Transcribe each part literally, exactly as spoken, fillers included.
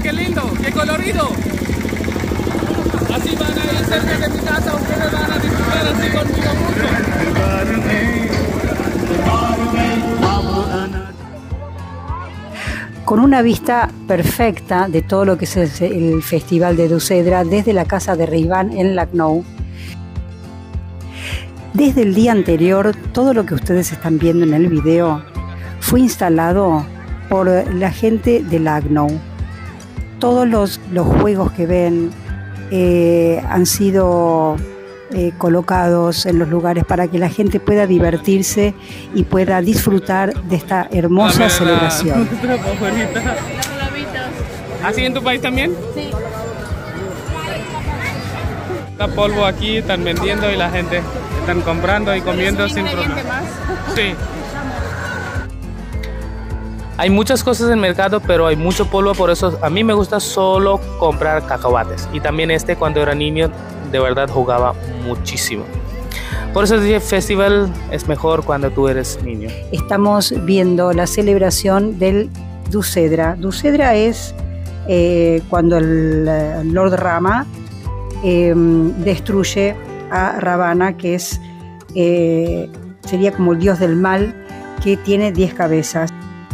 qué lindo, qué colorido. Así van a ir cerca de mi casa, ustedes van a disfrutar así conmigo mucho. Con una vista perfecta de todo lo que es el, el Festival de Dussèdre desde la casa de Ribán en Lucknow. Desde el día anterior, todo lo que ustedes están viendo en el video fue instalado por la gente de Lucknow. Todos los, los juegos que ven eh, han sido eh, colocados en los lugares para que la gente pueda divertirse y pueda disfrutar de esta hermosa celebración. ¿Así en tu país también? Sí. Está polvo aquí, están vendiendo y la gente están comprando y comiendo sin problema. Sí. Hay muchas cosas en el mercado, pero hay mucho polvo, por eso a mí me gusta solo comprar cacahuates. Y también este, cuando era niño, de verdad jugaba muchísimo. Por eso el festival es mejor cuando tú eres niño. Estamos viendo la celebración del Dussèdre. Dussèdre es eh, cuando el, el Lord Rama eh, destruye a Ravana, que es eh, sería como el dios del mal, que tiene diez cabezas.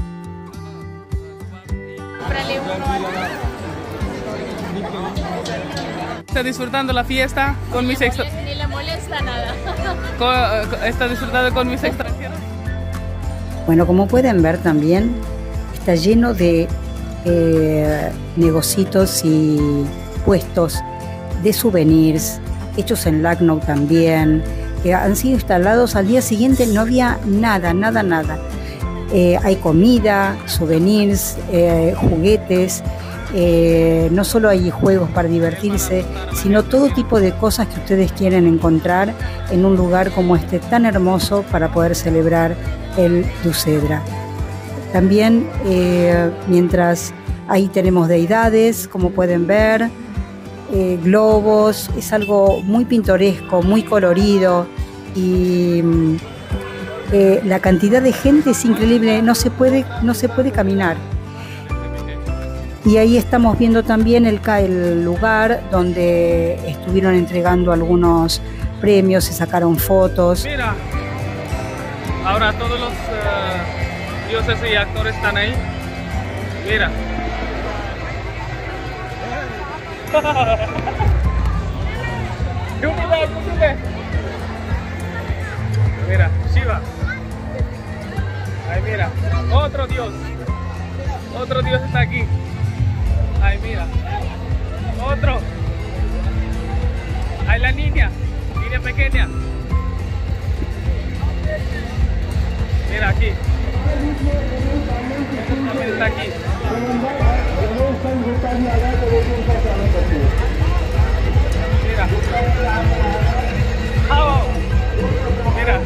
¿Está disfrutando la fiesta con mis extranjeros? Ni le molesta nada. ¿Está disfrutando con mis extranjeros? Bueno, como pueden ver también, está lleno de eh, negocios y puestos de souvenirs, hechos en Lucknow también, que han sido instalados. Al día siguiente no había nada, nada, nada. Eh, hay comida, souvenirs, eh, juguetes. Eh, no solo hay juegos para divertirse, sino todo tipo de cosas que ustedes quieren encontrar en un lugar como este tan hermoso para poder celebrar el Dussèdre. También eh, mientras ahí tenemos deidades, como pueden ver, eh, globos, es algo muy pintoresco, muy colorido, y eh, la cantidad de gente es increíble, no se puede, no se puede caminar. Y ahí estamos viendo también el, el lugar donde estuvieron entregando algunos premios, se sacaron fotos. Mira, ahora todos los uh, dioses y actores están ahí. Mira. Mira, Shiva. Ahí mira, otro dios. Otro dios está aquí. Ay, mira. Otro. Ahí la niña. Niña pequeña. Mira aquí. También está aquí. Mira. Oh. Mira.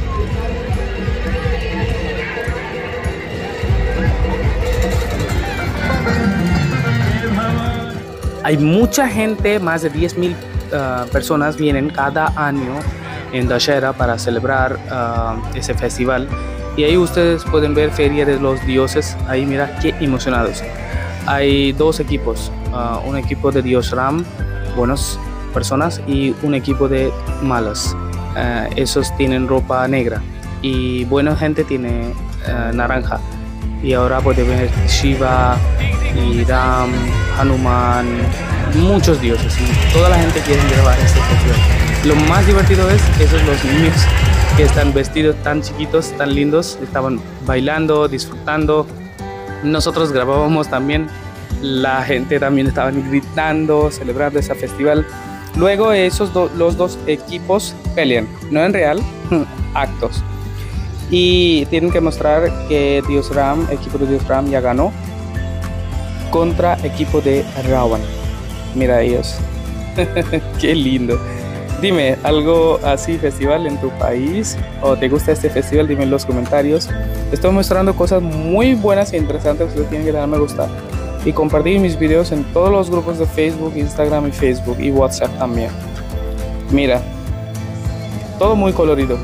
Hay mucha gente, más de diez mil uh, personas vienen cada año en Dussèdre para celebrar uh, ese festival. Y ahí ustedes pueden ver Feria de los Dioses. Ahí mira qué emocionados. Hay dos equipos, uh, un equipo de Dios Ram, buenas personas, y un equipo de malas. Uh, esos tienen ropa negra y buena gente tiene uh, naranja. Y ahora pueden ver Shiva y Ram, Hanuman, muchos dioses, y toda la gente quiere grabar este festival. Lo más divertido es esos los niños que están vestidos tan chiquitos, tan lindos, estaban bailando, disfrutando. Nosotros grabábamos también, la gente también estaba gritando, celebrando ese festival. Luego esos do, los dos equipos pelean, no en real, actos. Y tienen que mostrar que Dios Ram, equipo de Dios Ram ya ganó contra equipo de Ravan. Mira ellos. Qué lindo. Dime, ¿algo así festival en tu país? ¿O te gusta este festival? Dime en los comentarios. Estoy mostrando cosas muy buenas e interesantes. Ustedes tienen que darme a gustar y compartir mis videos en todos los grupos de Facebook, Instagram y Facebook y WhatsApp también. Mira, todo muy colorido.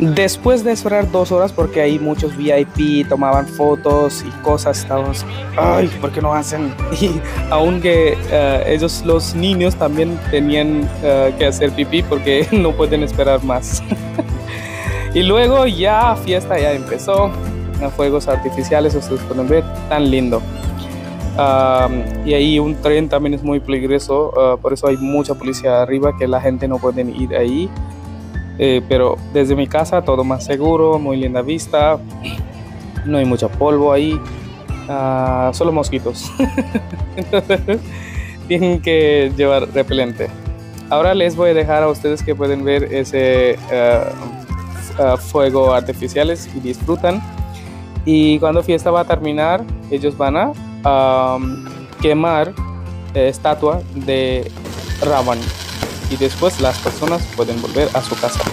Después de esperar dos horas, porque hay muchos V I P, tomaban fotos y cosas, estábamos, ay, ¿por qué no hacen? Y aunque uh, ellos, los niños, también tenían uh, que hacer pipí porque no pueden esperar más. Y luego ya fiesta ya empezó, fuegos artificiales, ustedes pueden ver, tan lindo. Um, y ahí un tren también es muy peligroso, uh, por eso hay mucha policía arriba, que la gente no puede ir ahí. Eh, pero desde mi casa todo más seguro, muy linda vista, no hay mucho polvo ahí, uh, solo mosquitos. Entonces tienen que llevar repelente. Ahora les voy a dejar a ustedes que pueden ver ese uh, uh, fuego artificiales y disfrutan. Y cuando fiesta va a terminar, ellos van a um, quemar eh, estatua de Ravan. Y después las personas pueden volver a su casa.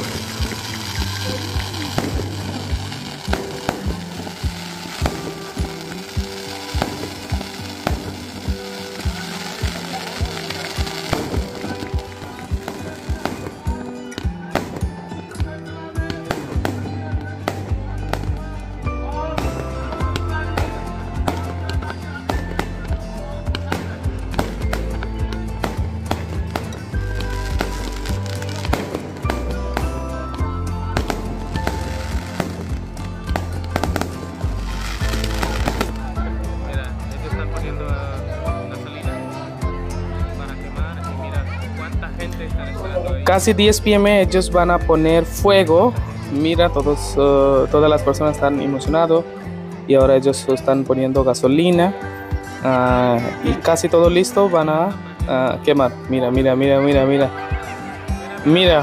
Casi diez p m ellos van a poner fuego. Mira, todos, uh, todas las personas están emocionados. Y ahora ellos están poniendo gasolina. Uh, y casi todo listo. Van a uh, quemar. Mira, mira, mira, mira, mira. Mira.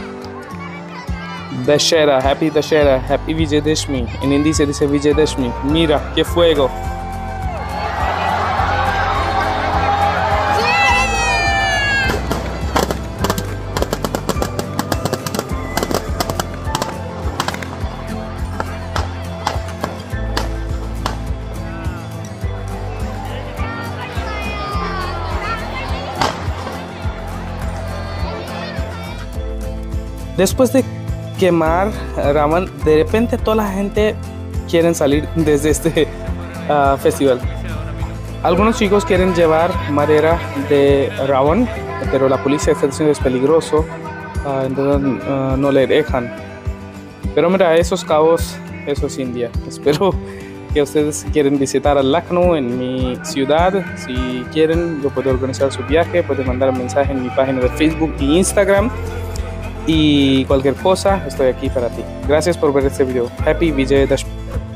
Dashera, Happy Dashera, Happy Vijayadashmi. En hindi se dice Vijayadashmi. Mira, qué fuego. Después de quemar Ravan, de repente toda la gente quiere salir desde este uh, festival. Algunos chicos quieren llevar madera de Ravan, pero la policía está diciendo que es peligroso, uh, entonces uh, no le dejan. Pero mira, esos cabos, eso es India. Espero que ustedes quieren visitar a Lucknow, en mi ciudad. Si quieren, yo puedo organizar su viaje, pueden mandar un mensaje en mi página de Facebook e Instagram. Y cualquier cosa, estoy aquí para ti. Gracias por ver este video. Happy Vijayadashmi.